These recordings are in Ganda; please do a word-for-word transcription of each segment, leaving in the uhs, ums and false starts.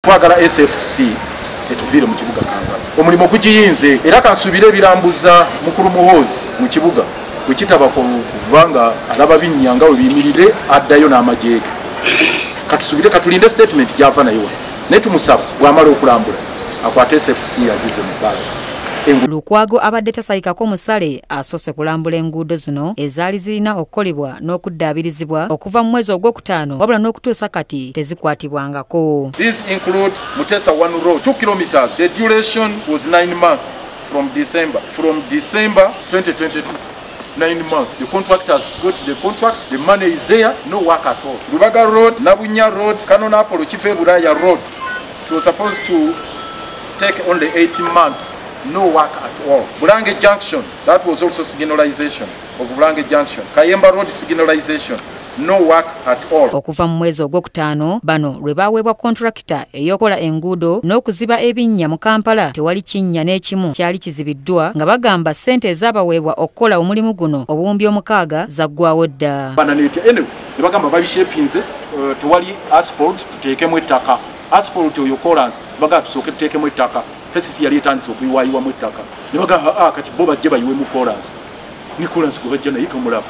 twagala S F C etuvire mu kibuga Kampala omulimo gugiyinze era kansubire birambuza mukuru muhozi mu kibuga wekitaba kubanga alaba binyanga we bimirire addayo n'amajege katusubire katulinde statement gyava nayo ne tumusaba bwamala okulambula akwate S F C yagize mu balance. Lukwago abadde tasayikako musale asose kulambula enguudo zino ezaali zirina okukolebwa n'okuddabirizibwa okuva mu mwezi ogwokutaano wabula n'okutuusa kati tezikwatibwangako. These include Mutesa one road two kilometers. The duration was nine months from December from December twenty twenty-two. Nine months. The contractors got the contract, the money is there, no work at all. Lubaga Road, Nabunya Road, Kanona Apollo Chifeburaya Road. It was supposed to take only eighteen months. No work at all. Bulange Junction, that was also signalization of Bulange Junction. Kayemba Road signalization. No work at all. Okuva mu mwezi ogwokutaano bano lwe baweebwa kontrakita eyokola enguudo n'okuziba ebinnya mu Kampala tewali kinnya n'ekimu kyali kizibiddwa nga bagamba ssente ezaabaweebwa okukola omulimu guno obuwumbi omukaaga zaggwawo dda. Anyway, ne bagamba babishepinze uh, tewali asphalt tuteekemu ettaka. Asphalt oyo kolansi baga tusooke tuteekemu ettaka. Fesisi yali etandise okuyiwaayiwa mu ettaka. Ne bagamba ah, kati bo bajje bayiwemu kolansi. Ne kolansi gwe bajja naye tomulaba.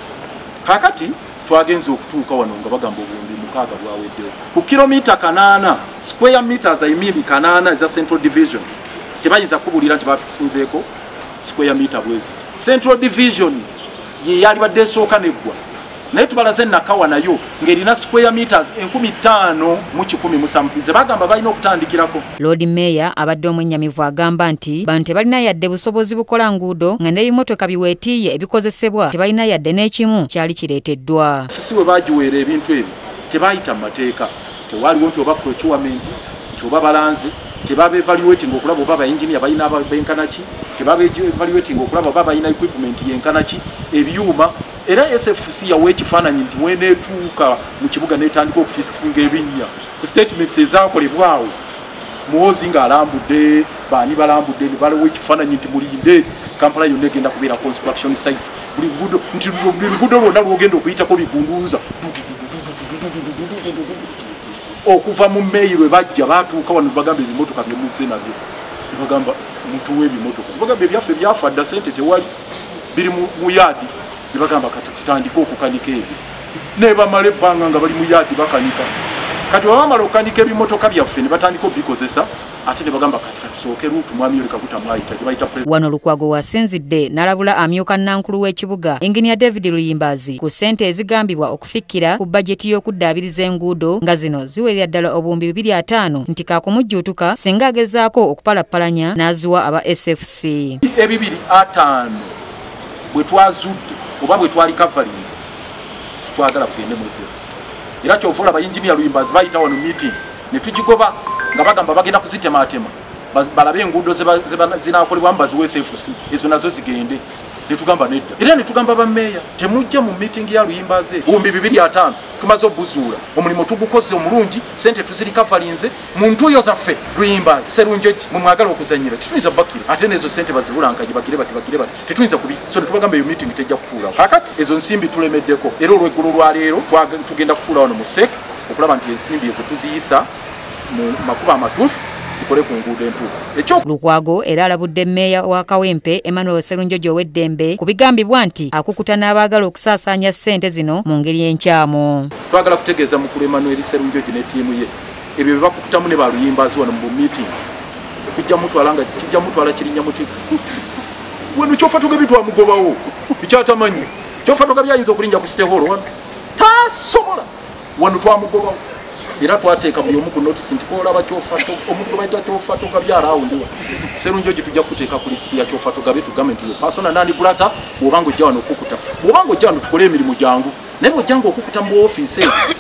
Kakati twagenze okutuuka wano nga bagamba obuwumbi mukaaga bwaweddewo ku kilomita kanaana square meters ayimiri kanaana eza Central Division tebayinza kubulira nti bafikisinzeeko square meter bwezi. Central Division ye yali badde esooka neggwa naye tubalaze nakawa nayo ng'erina square meters enkumi ttaano mu kikumi musanvu ze bagamba balina okutandikirako. Lord Mayor abadde omwennyamivu agamba nti bantu tebalina yadde busobozi bukola nguudo nga n'ebimotoka biweetiiye ebikozesebwa tebalina yadde n'ekimu kyali kireeteddwa. Fisi we baagiweera ebintu ebyo tebaayita mu mateeka tewaliwo nti oba procurement nti oba balanze tebaba evaluating okulaba oba baengineer balina benkanaki tebaba evaluating okulaba oba balina equipment yenkanaki ebyuma era S F C yawe ekifaananyi nti weneetuuka mu kibuga n'etandika okufikisinga ebinnya ku statements ezaakolebwawo muhozi ng'alambudde baani balambudde ne baliwo ekifaananyi nti mulinde Kampala yonna egenda kubeera construction site buli luguudo nti buli luguudo lwonna lwogenda okuyitako bigunduuza okuva mu meeyi lwe bajja baatuuka wano bagamba ebimotoka byemuzze nabyo ne bagamba mutuwe ebimotoka bagamba ebyaffe byafa dda ssente tewali biri mu yaadi ne bagamba kati tutandike okukanika ebyo ne bamala ebbanga nga bali mu yaadi bakanika kati wabamala okukanika ebimotoka byaffe ne batandika obikozesa ate ne bagamba kati katusooke ruutu mwami oli kaguta mwayita gye bayita president. Wano Lukwago wasinzidde n'alabula amyuka Nankulu w'ekibuga Engineer David Luyimbazi ku ssente ezigambibwa okufikkira ku bajeti y'okuddaabiriza enguudo nga zino ziwerera ddala obuwumbi bibiri ataano nti kaakumujjuutuka singa agezaako okupalappalanya n'aziwa aba S F C. Ebibiri ataano bwe twazudde oba bwe twali kavalinze sitwagala kugende mu S F C. Era ky'ovola abayinjiniya Luyimbazi bayita wano meeting ne tugigoba nga bagamba bagenda kuzitemaatema balabe enguudo zinaakolebwa baziwe S F C ezo nazo zigende ne tugamba nedda era ne tugamba bammeeya temujja mu meeting ya Luyimbazi buwumbi bibiri ataano tumaze obuzuula omulimo tugukoze omulungi ssente tuzirikavalinze mu ntuuyo zaffe Luyimbazi serunjoki mwe mwagala okuzanyira tetuyinza bakira ate nezo ssente bazibulankanye bagire bati bagire bati tetuyinza kubi so ne tubagamba eyo meeting tejja kutuulawo kakati ezo nsimbi tulemeddeko era olw'eggulu lwa leero tugenda kutuula wano mu sek okulaba nti ensimbi ezo tuziyisa mu makuba amatuufu sikole ku nguudo entuufu ekyo. Lukwago era alabudde Mmeeya wa Kawempe Emmanuel Sserunjojo ow'eddembe ku bigambibwa nti akukuta n'abaagala okusaasaanya ssente zino mu ngeri enkyamu. Twagala kutegeeza mukulu Emmanuel Sserunjojo ne ttiimu ye ebyo bye bakukutamu ne baluyimbazi wano mu meeting kujja mutwala nga kijja mutwala kirinnya mutika wano kyofa tugabi twamugobawo ekyatamanyi kyofa tugabi ayinza okulinnya ku siteholo wano tasobola wano twamugobawo era twateeka buli omu ku notice nti koolaba kyofato omuntu bayita kyofato gabyala awundiwa Sserunjojo tujja kuteeka ku lisiti ya kyofato gabe tugambe nti persona nandi bulata bw'obanga ojja wano okukuta bw'obanga ojja wano tukole emirimu jangu naye bw'ojjanga okukuta mu ofiisi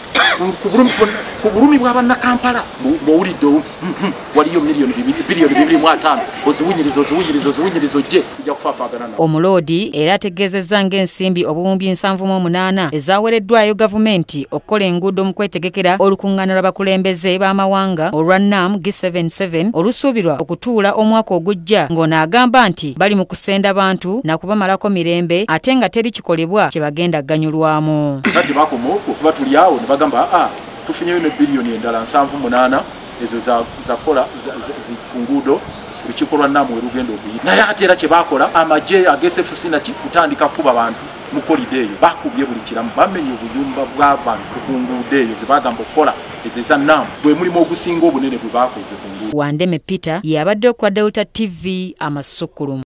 ku bulumi bw'abanna Kampala bw'owulidde waliyo miliyoni biliyoni bibiri mu ataano oziwunyiriza oziwunyiriza oziwunyiriza ojje tujja kufaafaagana nawe. Omuloodi era ategeezezza ng'ensimbi obuwumbi nsanvu mu munaana ezaaweereddwayo gavumenti okukola enguudo mu kwetegekera olukuŋŋaana lw'abakulembeze b'amawanga olwa N A M G seventy-seven olusuubirwa okutuula omwaka ogujja ng'onaagamba nti bali mu kusenda bantu na kubamalako mirembe ate nga teri kikolebwa kye bagenda ganyulwamu. Kati bakoma okwo kuba tuli awo ne bagamba aa tufunyeyo ne biliyoni endala nsanvu munaana ezo za za kola zikungudo olukiiko lwa Namu erugendo okuyi naye ate era kye bakola amaje agesefc naki kutandika kuba abantu mu kolide eyo bakubye buli kiramu bamenye obuyumba bw'abantu ku nguudo eyo ze bagamba okukola ezo eza Namu bwe mulimu ogusinga obunene bwe bakoze ku nguudo. Wandeme Peter yabadde okula Delta T V amasukulumu.